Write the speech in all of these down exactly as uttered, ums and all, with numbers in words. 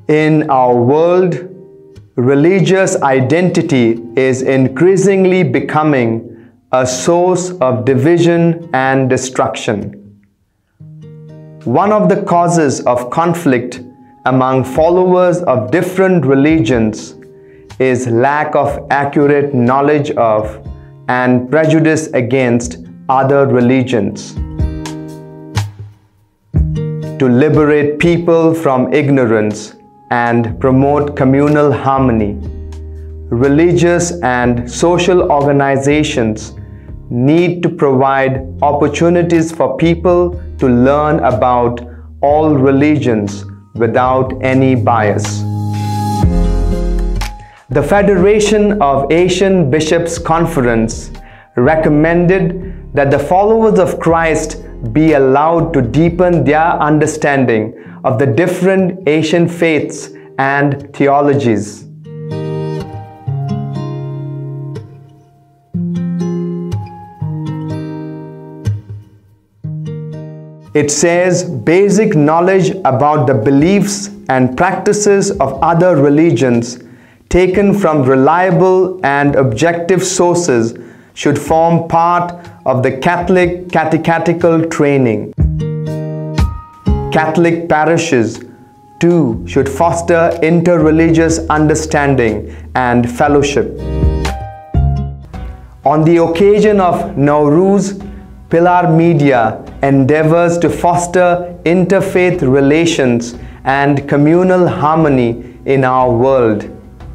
In our world, religious identity is increasingly becoming a source of division and destruction. One of the causes of conflict among followers of different religions is lack of accurate knowledge of and prejudice against other religions. To liberate people from ignorance and promote communal harmony, religious and social organizations need to provide opportunities for people to learn about all religions without any bias. The Federation of Asian Bishops' Conference recommended that the followers of Christ be allowed to deepen their understanding of the different Asian faiths and theologies. It says basic knowledge about the beliefs and practices of other religions taken from reliable and objective sources should form part of the Catholic catechetical training. Catholic parishes too should foster interreligious understanding and fellowship. On the occasion of Nowruz, Pillar Media endeavors to foster interfaith relations and communal harmony in our world.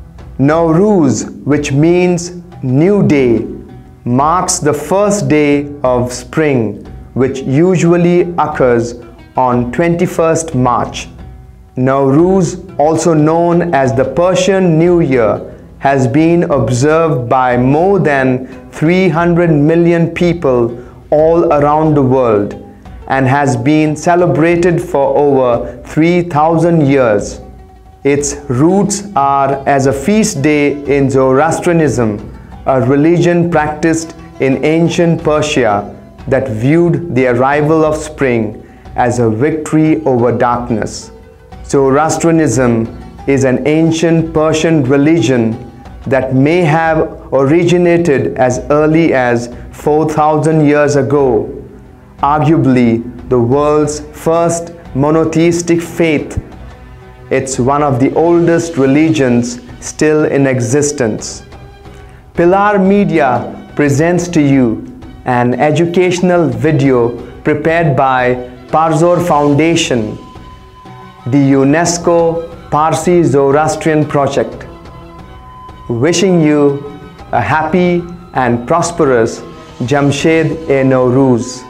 Nowruz, which means new day, marks the first day of spring, which usually occurs on twenty-first March. Nowruz, also known as the Persian New Year, has been observed by more than three hundred million people all around the world and has been celebrated for over three thousand years. Its roots are as a feast day in Zoroastrianism, a religion practiced in ancient Persia that viewed the arrival of spring as a victory over darkness. Zoroastrianism is an ancient Persian religion that may have originated as early as four thousand years ago, arguably the world's first monotheistic faith. It's one of the oldest religions still in existence. Pillar Media presents to you an educational video prepared by Parzor Foundation, the UNESCO Parsi Zoroastrian Project. Wishing you a happy and prosperous Jamshed-e-Nowruz.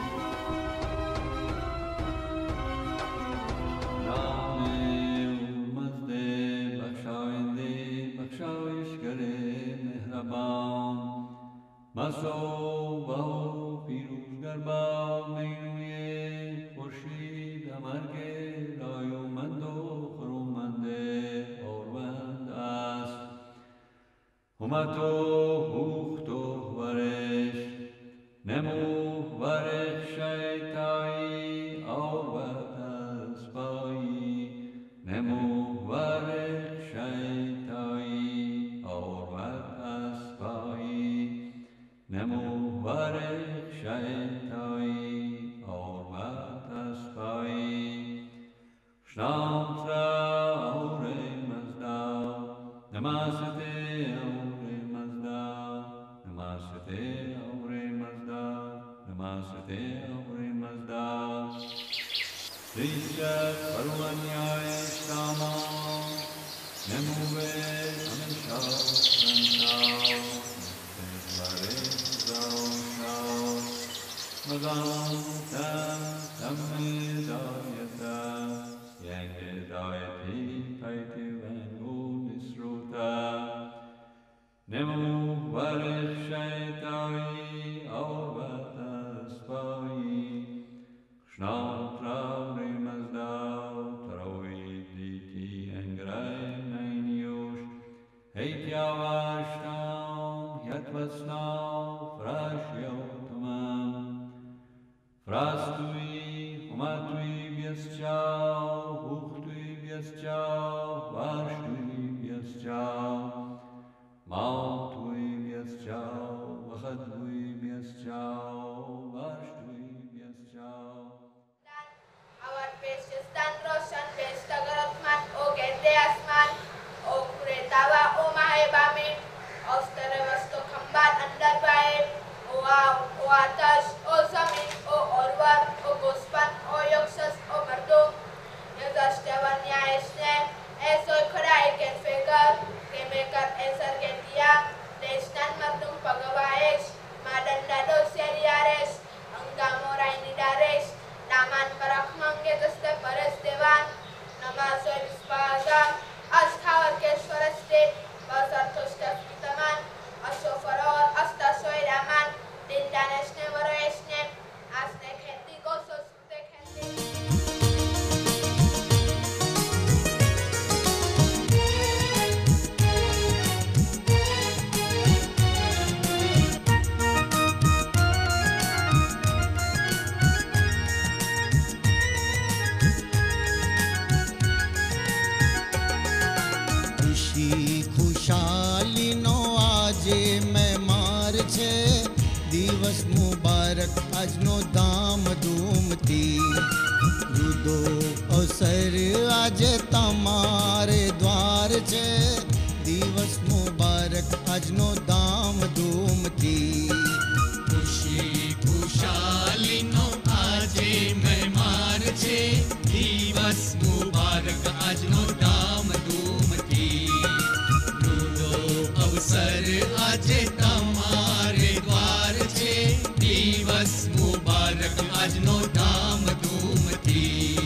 Frastui, humatui, biesciao, huchtui, biesciao, Atash, O Zamin, O Orvar, O Gospan, O Yoksas, O Marduk. Yazas Devan Nyayesne, Esoy Kodai Ken Fegar, Kemekat Esar Gendia, Desnan Mardum Pagawais, Madandado Seriares, Angamora Nidares, Naman Parakmang Getaste Pares Devan, Namasoy Vispazam, Asthawar Keswaraste, Basartosta Pitaman, Asofaror, Astasoy Raman, Dindanesne Varoesne, Asne Kheti Gosos Kheti. દિવસ મુબારક આજનો ધામ ધૂમથી જુદો અવસર આજે તમારે દ્વાર છે દિવસ મુબારક આજનો ધામ ધૂમથી ખુશી ખુશાલીનો આજે મહેમાન છે દિવસ મુબારક આજનો ધામ ધૂમથી જુદો અવસર આજે તમારે દ્વાર છે દિવસ મુબારક આજનો ધામ ધૂમથી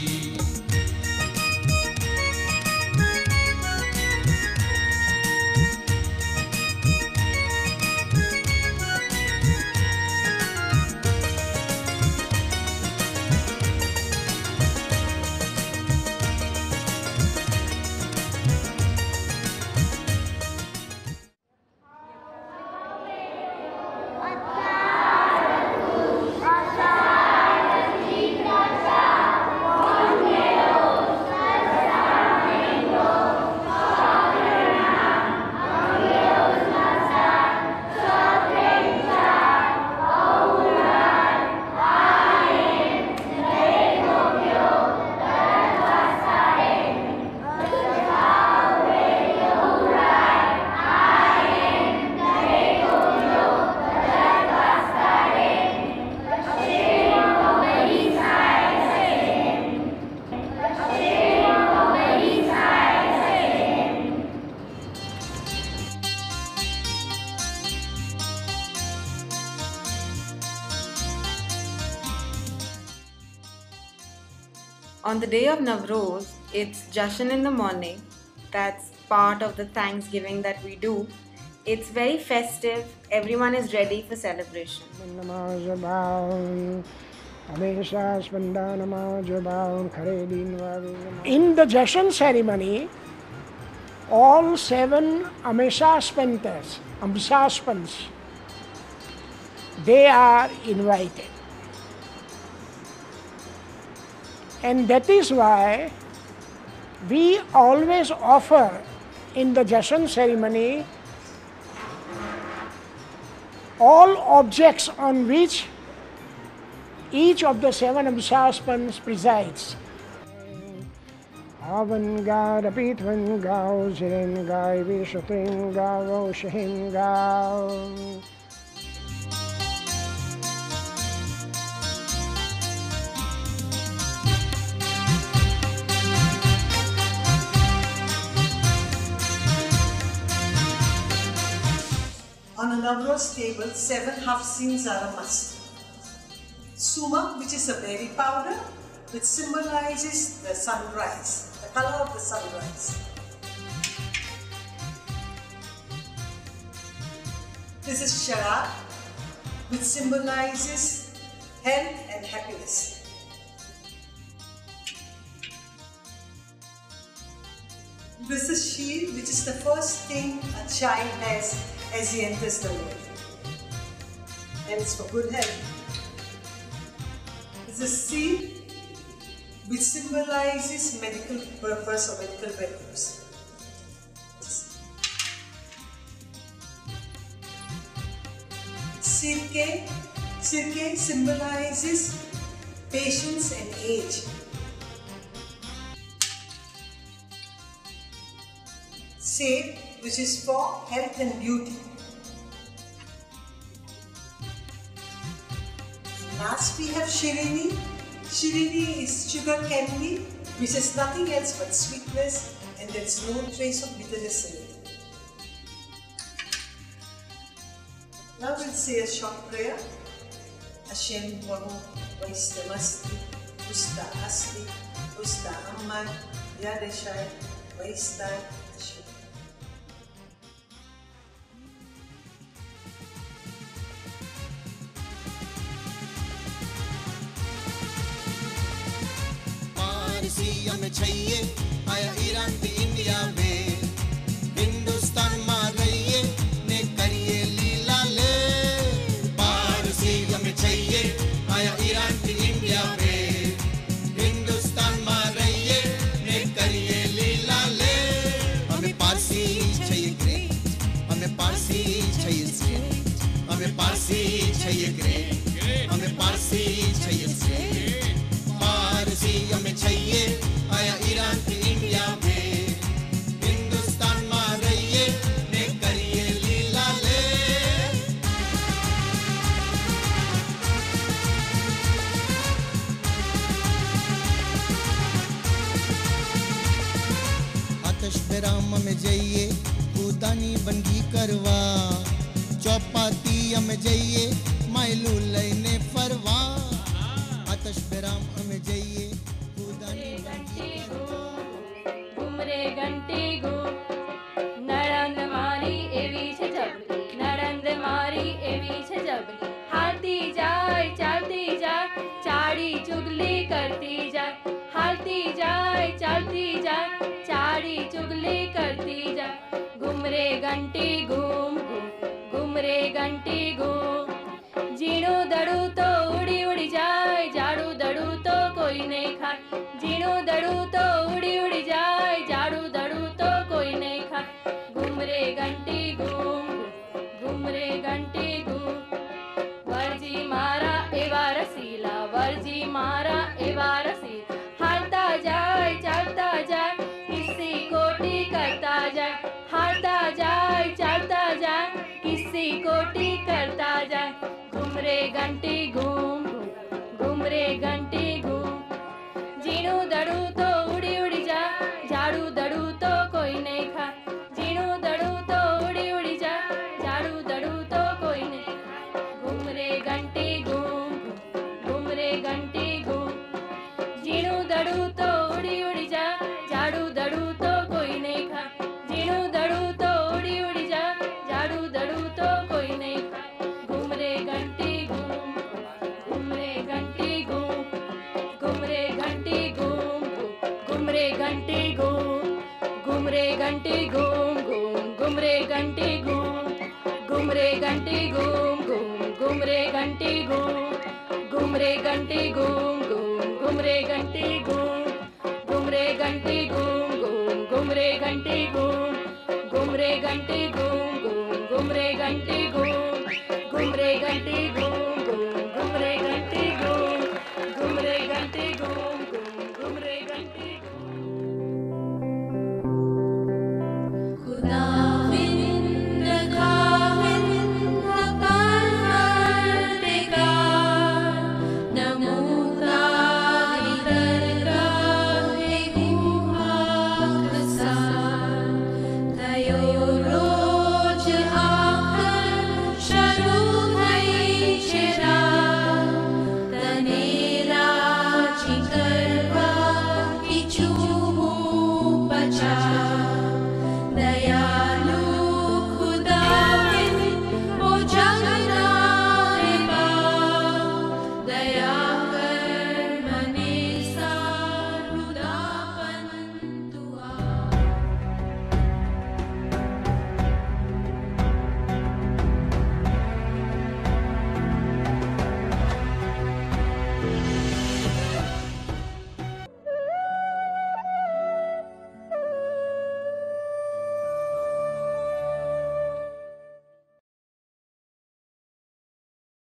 On the day of Navroz, it's Jashan in the morning. That's part of the Thanksgiving that we do. It's very festive. Everyone is ready for celebration. In the Jashan ceremony, all seven Ameshaspanters, Amsaspans, they are invited. And that is why we always offer in the Jashan ceremony all objects on which each of the seven Amsaspans presides. Avan ga rapitvan gao zirin gai vishatrin gao shahin gao. On a Navroz table, seven hafsins are a must. Sumak, which is a berry powder, which symbolizes the sunrise, the color of the sunrise. This is sharab, which symbolizes health and happiness. This is shield, which is the first thing a child has as he enters the world, and it's for good health. This is seed, which symbolizes medical purpose or medical values. Sirke, sirke symbolizes patience and age. Save, which is for health and beauty. last we have Shirini. Shirini is sugar candy, which is nothing else but sweetness, and there's no trace of bitterness in it. Now we'll say a short prayer. Hashem Baruch Vaistamasti, Usta Asti, Usta Amman, Yadeshai, Vaistai, Hashem. Parsi हमें चाहिए आया Iran की India में हिंदुस्तान मार रही है ने करिए लीला ले पारसी हमें चाहिए आया ईरान की इंडिया में हिंदुस्तान मार रही है ने करिए लीला ले हमें पारसी चाहिए ग्रेट हमें पारसी चाहिए स्ट्रेट हमें पारसी चाहिए ग्रेट हमें पारसी चाहिए स्ट्रेट पारसी हमें चाहिए आया ईरान की इंडिया में हिंदुस्तान मार रही है ने करिए लीला ले आतश बेराम में जाइए खुदानी बनगी करवा चौपाती में जाइए मायलू लेने फरवा आतश बेराम में जाइए घुमरे घंटी घू नरंद मारी एवी छे जबली नरंद मारी एवी छे जबली हालती जाए चलती जाए चाड़ी चुगली करती जाए हालती जाए चलती जाए चाड़ी चुगली करती जाए घुमरे घंटी घूम घूम घुमरे घंटी घूम जीणू दड़ू तो उड़ी उड़ी जाए झाड़ू दड़ू तो कोई नहीं खाए जीणू दड़ू तो उड़ी उड़ी जाए झाड़ू दड़ू तो कोई नहीं खाए घुमरे घंटी घूम घुमरे घंटी घूम वर्जी मारा एवा रसीला वर्जी मारा एवा रसीला हालता जाए चलता जाए किसी कोटी करता जाए हालता जाए चलता जाए किसी कोटी करता जाए घुमरे घंटी घूम घुमरे घंटी घूम जीणू दड़ू तो उड़ी उड़ी जा झाड़ू दड़ू तो कोई नहीं खा जीणू दड़ू तो उड़ी उड़ी जा झाड़ू दड़ू तो कोई नहीं घुमरे घंटी घूम घुमरे घंटी घूम जीणू दड़ू तो उड़ी उड़ी जा झाड़ू दड़ू तो कोई नहीं खा जीणू दड़ू तो उड़ी उड़ी जा झाड़ू दड़ू तो कोई नहीं खा घुमरे घंटी घूम घुमरे घंटी घूम घुमरे घंटी घूम घुमरे घंटी घूम घुमरे घंटी घूम घूम घुमरे घंटी घूम घुमरे घंटी घूम घूम घुमरे घंटी घूम घुमरे घंटी घूम घूम घुमरे घंटी घूम घुमरे घंटी घूम घूम घुमरे घंटी घूम घुमरे घंटी घूम घूम घुमरे घंटी घूम घुमरे घंटी घूम